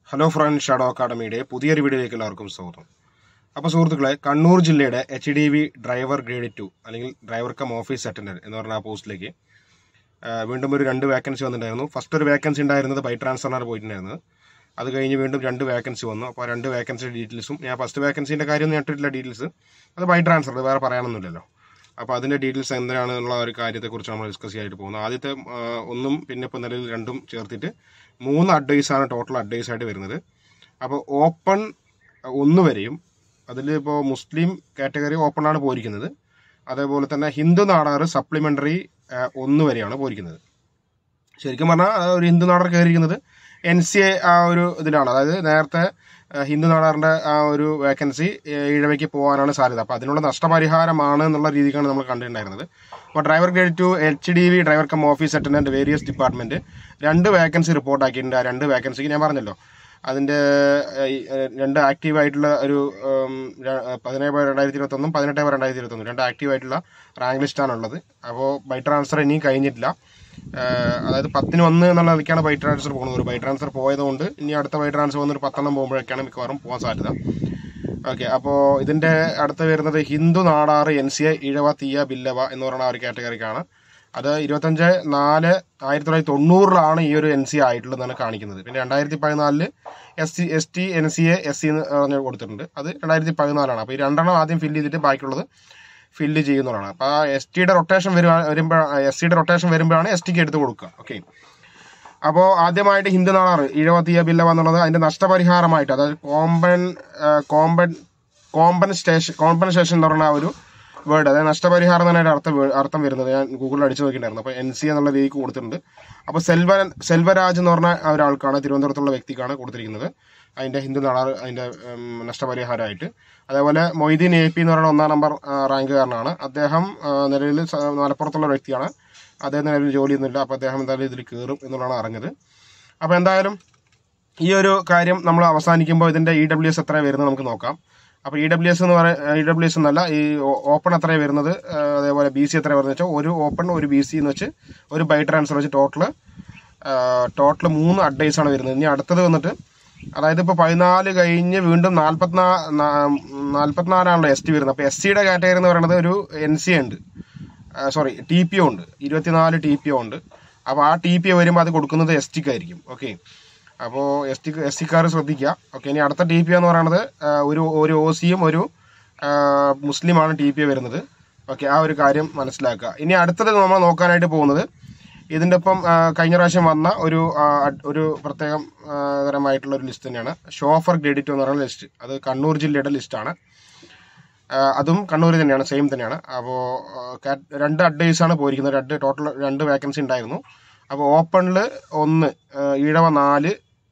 Hello friend, shadow അക്കാഡമിയുടെ പുതിയൊരു വീഡിയോയിലേക്ക് എല്ലാവർക്കും സ്വാഗതം. അപ്പോൾ സുഹൃത്തുക്കളെ, കണ്ണൂർ ജില്ലയുടെ HDV ഡ്രൈവർ ഗ്രേഡ് 2 അല്ലെങ്കിൽ ഡ്രൈവർ കം ഓഫീസ് അറ്റൻഡന്റ് എന്ന് പറഞ്ഞ ആ പോസ്റ്റിലേക്ക് വീണ്ടും ഒരു 2 വേക്കൻസി വന്നിട്ടുണ്ടായിരുന്നു. ഫസ്റ്റ് ഒരു വേക്കൻസി ഉണ്ടായിരുന്നത് ബൈ ട്രാൻസ്ഫറിനാണ് പോയിട്ടുണ്ടായിരുന്നത്. അത് കഴിഞ്ഞ് വീണ്ടും 2 വേക്കൻസി വന്നു. അപ്പോൾ 2 വേക്കൻസി ഡീറ്റെയിൽസും ഞാൻ ഫസ്റ്റ് വേക്കൻസിൻ്റെ കാര്യമൊന്നും നേട്ടിട്ടില്ല. ഡീറ്റെയിൽസ് അത് ബൈ ട്രാൻസ്ഫർ, വേറെ പറയാനൊന്നുമില്ലല്ലോ. അപ്പോൾ അതിൻ്റെ ഡീറ്റെയിൽസ് എന്തിനാണെന്നുള്ള ഒരു കാര്യത്തെക്കുറിച്ച് നമ്മൾ ഡിസ്കസ് ചെയ്തിട്ട് പോകുന്നത്. ആദ്യത്തെ ഒന്നും പിന്നെ ഇപ്പോൾ നിലവിൽ 2ഉം ചേർത്തിട്ട് 3 അഡ്വൈസാണ് ടോട്ടൽ അഡ്വൈസായിട്ട് വരുന്നത്. അപ്പോൾ ഓപ്പൺ 1 വരെയും അതിലിപ്പോൾ മുസ്ലിം കാറ്റഗറി ഓപ്പണാണ് പോയിരിക്കുന്നത്. അതേപോലെ തന്നെ ഹിന്ദു നാടാർ സപ്ലിമെൻ്ററി 1 വരെയാണ് പോയിരിക്കുന്നത്. ശരിക്കും പറഞ്ഞാൽ ഒരു ഹിന്ദു നാടാർ കയറിയിരിക്കുന്നത് NCA ആ ഒരു ഇതിലാണ്. അതായത് നേരത്തെ ഹിന്ദു നാടാറിൻ്റെ ആ ഒരു വേക്കൻസി ഈഴവയ്ക്ക് പോകാനാണ് സാധ്യത. അപ്പോൾ അതിനുള്ള നഷ്ടപരിഹാരമാണ് എന്നുള്ള രീതിക്കാണ് നമ്മൾ കണ്ടിട്ടുണ്ടായിരുന്നത്. അപ്പോൾ driver grade 2 HDV driver cum office attendant various department 2 vacancy റിപ്പോർട്ടാക്കിയിട്ടുണ്ട്. ആ 2 വേക്കൻസിക്ക് ഞാൻ പറഞ്ഞല്ലോ, അതിൻ്റെ 2 ആക്റ്റീവായിട്ടുള്ള ഒരു 17/2021 18/2021 2 ആക്റ്റീവായിട്ടുള്ള റാങ്ക് ലിസ്റ്റാണുള്ളത്. അപ്പോൾ ബൈ ട്രാൻസ്ഫർ ഇനിയും കഴിഞ്ഞിട്ടില്ല. അതായത് 10-ന് 1 എന്നുള്ള നിലയ്ക്കാണ് ബൈ ട്രാൻസ്ഫർ പോകുന്നത്. ഒരു ബൈ ട്രാൻസ്ഫർ പോയതുകൊണ്ട് ഇനി അടുത്ത ബൈ ട്രാൻസ്ഫർ വന്നൊരു 10 പോകുമ്പോഴൊക്കെയാണ് മിക്കവാറും പോകാൻ സാധ്യത. ഓക്കെ, അപ്പോൾ ഇതിൻ്റെ അടുത്ത് വരുന്നത് ഹിന്ദു നാടാർ NCA ഇഴവ തീയ ബില്ലവ എന്ന് പറയുന്ന ആ ഒരു കാറ്റഗറിക്കാണ്. അത് 25/4/1990 ഈ ഒരു NCA ആയിട്ടുള്ളതാണ് കാണിക്കുന്നത്. പിന്നെ 2014 ST NCA SC എന്ന് പറഞ്ഞ് കൊടുത്തിട്ടുണ്ട്. അത് 2014. അപ്പോൾ ഈ 2 ആദ്യം ഫില്ല് ചെയ്തിട്ട് ബാക്കിയുള്ളത് ഫില്ല് ചെയ്യുന്നതാണ്. അപ്പോൾ ആ STയുടെ റൊട്ടേഷൻ വരുമ്പോഴാണ് STക്ക് എടുത്ത് കൊടുക്കുക. ഓക്കെ, അപ്പോൾ ആദ്യമായിട്ട് ഹിന്ദു നാടാർ ഇഴവ തീയ ബില്ലവ എന്നുള്ളത് അതിൻ്റെ നഷ്ടപരിഹാരമായിട്ട്, അതായത് കോമ്പൻസേഷൻ എന്ന് പറഞ്ഞ ഒരു വേർഡ്, അതായത് നഷ്ടപരിഹാരം തന്നെ അർത്ഥം വരുന്നത് ഞാൻ ഗൂഗിളിൽ അടിച്ചു നോക്കിയിട്ടുണ്ടായിരുന്നു. അപ്പോൾ NCA എന്നുള്ള രീതിക്ക് കൊടുത്തിട്ടുണ്ട്. അപ്പോൾ സെൽവരാജ് എന്ന് പറഞ്ഞ ഒരാൾക്കാണ്, തിരുവനന്തപുരത്തുള്ള വ്യക്തിക്കാണ് കൊടുത്തിരിക്കുന്നത് അതിൻ്റെ ഹിന്ദു നാടാർ അതിൻ്റെ നഷ്ടപരിഹാരമായിട്ട്. അതേപോലെ മൊയ്തീൻ AP എന്ന് പറയുന്ന 1-ാം നമ്പർ റാങ്കുകാരനാണ്. അദ്ദേഹം നിലവിൽ മലപ്പുറത്തുള്ള വ്യക്തിയാണ്. അദ്ദേഹം നിലവിൽ ജോലിയൊന്നുമില്ല. അപ്പോൾ അദ്ദേഹം എന്തായാലും ഇതിൽ കയറും എന്നുള്ളതാണ് അറിഞ്ഞത്. അപ്പോൾ എന്തായാലും ഈ ഒരു കാര്യം നമ്മൾ അവസാനിക്കുമ്പോൾ ഇതിൻ്റെ EWS എത്ര വരുന്നത് നമുക്ക് നോക്കാം. അപ്പോൾ EWS എന്നല്ല, ഈ ഓപ്പൺ എത്ര വരുന്നത്, അതേപോലെ BC എത്ര വരുന്നത് വെച്ചാൽ ഒരു ഓപ്പൺ ഒരു BC എന്ന് വെച്ച് ഒരു ബൈ ട്രാൻസ്ഫർ വെച്ച് ടോട്ടൽ 3 അഡ്വൈസാണ് വരുന്നത്. ഇനി അടുത്തത് വന്നിട്ട്, അതായത് ഇപ്പോൾ 14 കഴിഞ്ഞ് വീണ്ടും 44ആണല്ലോ ST വരുന്നത്. അപ്പോൾ SCയുടെ കാറ്റഗറി എന്ന് പറയുന്നത് ഒരു NCA ഉണ്ട്, TPO ഉണ്ട്, 24 TPO ഉണ്ട്. അപ്പോൾ ആ TPO വരുമ്പോൾ അത് കൊടുക്കുന്നത് STക്കായിരിക്കും. ഓക്കെ, അപ്പോൾ SCക്കാർ ശ്രദ്ധിക്കുക. ഓക്കെ, ഇനി അടുത്ത TPO എന്ന് പറയുന്നത് ഒരു OCയും ഒരു മുസ്ലിമാണ് TPO വരുന്നത്. ഓക്കെ, ആ ഒരു കാര്യം മനസ്സിലാക്കുക. ഇനി അടുത്തത് നമ്മൾ നോക്കാനായിട്ട് പോകുന്നത്, ഇതിൻ്റെ ഒപ്പം കഴിഞ്ഞ പ്രാവശ്യം വന്ന ഒരു പ്രത്യേകം തരമായിട്ടുള്ള ഒരു ലിസ്റ്റ് തന്നെയാണ്. ഷോഫർ ഗ്രേഡ് 2 എന്ന് പറയുന്ന ലിസ്റ്റ്. അത് കണ്ണൂർ ജില്ലയുടെ ലിസ്റ്റാണ്. അതും കണ്ണൂർ തന്നെയാണ്, സെയിം തന്നെയാണ്. അപ്പോൾ 2 അഡ്വൈസാണ് പോയിരിക്കുന്നത്. ടോട്ടൽ 2 വേക്കൻസി ഉണ്ടായിരുന്നു. അപ്പോൾ ഓപ്പണിൽ 1 ഈഴവ 4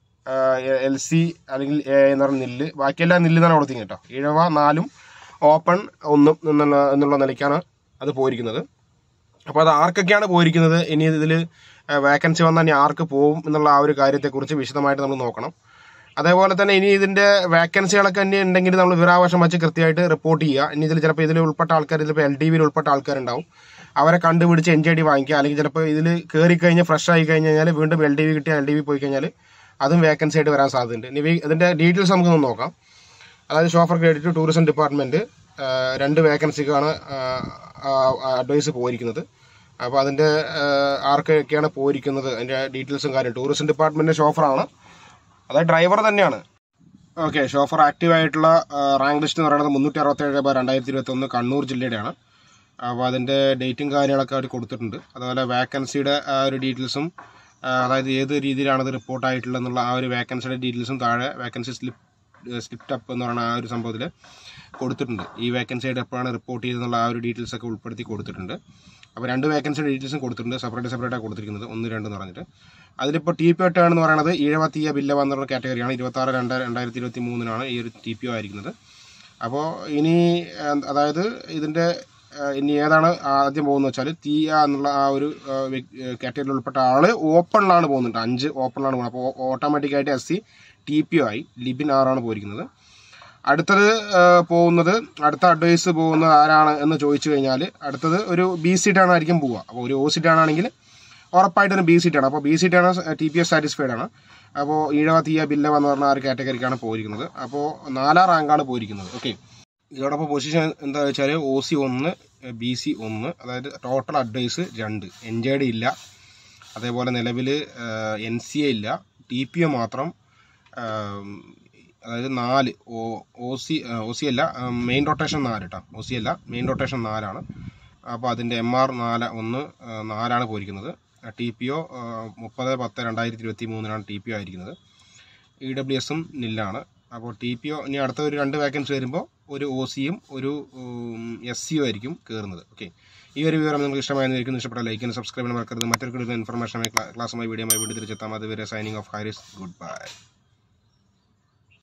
LC അല്ലെങ്കിൽ A എന്ന് പറഞ്ഞ നില്ല്, ബാക്കിയെല്ലാം നില്ലെന്നാണ് കൊടുത്തിരിക്കുന്നത് കേട്ടോ. ഈഴവ 4 ഓപ്പൺ 1 എന്നുള്ള നിലയ്ക്കാണ് അത് പോയിരിക്കുന്നത്. അപ്പോൾ അത് ആർക്കൊക്കെയാണ് പോയിരിക്കുന്നത്, ഇനി ഇതിൽ വേക്കൻസി വന്നാൽ ഇനി ആർക്ക് പോകും എന്നുള്ള ആ ഒരു കാര്യത്തെക്കുറിച്ച് വിശദമായിട്ട് നമ്മൾ നോക്കണം. അതേപോലെ തന്നെ ഇനി ഇതിൻ്റെ വേക്കൻസികളൊക്കെ ഇനി ഉണ്ടെങ്കിൽ നമ്മൾ വിവരാവകാശം വെച്ച് കൃത്യമായിട്ട് റിപ്പോർട്ട് ചെയ്യുക. ഇനി ഇതിൽ ഉൾപ്പെട്ട ആൾക്കാർ, ഇതിലിപ്പോൾ LDVയിൽ ഉൾപ്പെട്ട ആൾക്കാരുണ്ടാവും, അവരെ കണ്ടുപിടിച്ച് NJD വാങ്ങിക്കുക. അല്ലെങ്കിൽ ചിലപ്പോൾ ഇതിൽ കയറിക്കഴിഞ്ഞ് ഫ്രഷ് ആയി കഴിഞ്ഞാൽ വീണ്ടും LDV കിട്ടിയാൽ LDV പോയി കഴിഞ്ഞാൽ അതും വേക്കൻസി ആയിട്ട് വരാൻ സാധ്യതയുണ്ട്. ഇനി ഇതിൻ്റെ ഡീറ്റെയിൽസ് നമുക്കൊന്ന് നോക്കാം. അതായത് ഷോഫർ ഗ്രേഡ് 2 ടൂറിസം ഡിപ്പാർട്ട്മെൻറ്റ് 2 വേക്കൻസിക്കാണ് അഡ്വൈസ് പോയിരിക്കുന്നത്. അപ്പോൾ അതിൻ്റെ ആർക്കൊക്കെയാണ് പോയിരിക്കുന്നത് അതിൻ്റെ ഡീറ്റെയിൽസും കാര്യം. ടൂറിസം ഡിപ്പാർട്ട്മെൻറ്റ് ഷോഫറാണ്, അതായത് ഡ്രൈവർ തന്നെയാണ്. ഓക്കെ, ഷോഫർ ആക്റ്റീവായിട്ടുള്ള റാങ്ക് ലിസ്റ്റ് എന്ന് പറയുന്നത് 367/2021 കണ്ണൂർ ജില്ലയുടെയാണ്. അപ്പോൾ അതിൻ്റെ ഡേറ്റും കാര്യങ്ങളൊക്കെ അവർ കൊടുത്തിട്ടുണ്ട്. അതുപോലെ വേക്കൻസിയുടെ ആ ഒരു ഡീറ്റെയിൽസും, അതായത് ഏത് രീതിയിലാണത് റിപ്പോർട്ടായിട്ടുള്ളതെന്നുള്ള ആ ഒരു വേക്കൻസിയുടെ ഡീറ്റെയിൽസും താഴെ വേക്കൻസി സ്ലിപ്റ്റ് അപ്പ് എന്ന് പറയുന്ന ആ ഒരു സംഭവത്തിൽ കൊടുത്തിട്ടുണ്ട്. ഈ വേക്കൻസി ആയിട്ട് എപ്പോഴാണ് റിപ്പോർട്ട് ചെയ്തെന്നുള്ള ആ ഒരു ഡീറ്റെയിൽസ് ഒക്കെ ഉൾപ്പെടുത്തി കൊടുത്തിട്ടുണ്ട്. അപ്പോൾ 2 വേക്കൻസിയുടെ ഡീറ്റെയിൽസും കൊടുത്തിട്ടുണ്ട്, സെപ്പറേറ്റാണ് കൊടുത്തിരിക്കുന്നത്, 1, 2 എന്ന് പറഞ്ഞിട്ട്. അതിലിപ്പോൾ TPO ടേൺ എന്ന് പറയുന്നത് ഇഴവ തീയ ബില്ലവ എന്നുള്ള കാറ്റഗറിയാണ്. 26/2/2023 ഈ ഒരു TPO ആയിരിക്കുന്നത്. അപ്പോൾ ഇനി അതായത് ഇതിൻ്റെ ഇനി ഏതാണ് ആദ്യം പോകുന്നത് വെച്ചാൽ തീയ എന്നുള്ള ആ ഒരു കാറ്റഗറിയിൽ ഉൾപ്പെട്ട ആൾ ഓപ്പണിലാണ് പോകുന്നുണ്ട്. 5 ഓപ്പണിലാണ് പോകുന്നത്. അപ്പോൾ ഓട്ടോമാറ്റിക്കായിട്ട് SC TPO ആയി. ലിബിൻ ആറാണ് പോയിരിക്കുന്നത്. അടുത്തത് അടുത്ത അഡ്വൈസ് പോകുന്നത് ആരാണ് എന്ന് ചോദിച്ചു കഴിഞ്ഞാൽ അടുത്തത് ഒരു BC ടേൺ ആയിരിക്കും പോവുക. അപ്പോൾ ഒരു OC ടേൺ ആണെങ്കിൽ ഉറപ്പായിട്ടും BC ടേൺ. അപ്പോൾ BC ടേൺ TPS സാറ്റിസ്ഫൈഡ് ആണ്. അപ്പോൾ ഈഴവ തീയ ബില്ലവ എന്ന് പറഞ്ഞ ആ ഒരു കാറ്റഗറിക്കാണ് പോയിരിക്കുന്നത്. അപ്പോൾ 4ാം റാങ്കാണ് പോയിരിക്കുന്നത്. ഓക്കെ, ഇതോടൊപ്പം പൊസിഷൻ എന്താ വെച്ചാൽ OC 1, BC 1, അതായത് ടോട്ടൽ അഡ്വൈസ് 2, NJD ഇല്ല, അതേപോലെ നിലവിൽ NCA ഇല്ല, TPO മാത്രം, അതായത് 4 OC അല്ല, മെയിൻ റൊട്ടേഷൻ 4 കേട്ടോ, OC അല്ല, മെയിൻ റൊട്ടേഷൻ 4 ആണ്. അപ്പോൾ അതിൻ്റെ MR 4 പോയിരിക്കുന്നത്. TPO 30/10/2023 TPO ആയിരിക്കുന്നത്. EWS നില്ലാണ്. അപ്പോൾ TPO ഇനി അടുത്ത ഒരു 2 വേക്കൻസി വരുമ്പോൾ ഒരു OCയും ഒരു SCയും ആയിരിക്കും കയറുന്നത്. ഓക്കെ, ഈ ഒരു വിവരം നിങ്ങൾക്ക് ഇഷ്ടമായിരിക്കും. ഇഷ്ടപ്പെട്ട ലൈക്ക് ആൻഡ് സബ്സ്ക്രൈബ് ചെയ്യാൻ മറക്കരുത്. മറ്റൊരു ഇൻഫർമേഷനുമായി ക്ലാസ്സുമായി വീഡിയോയുമായി വീണ്ടും തിരിച്ചെത്താം. അതുവരെ signing off Haris. Good by.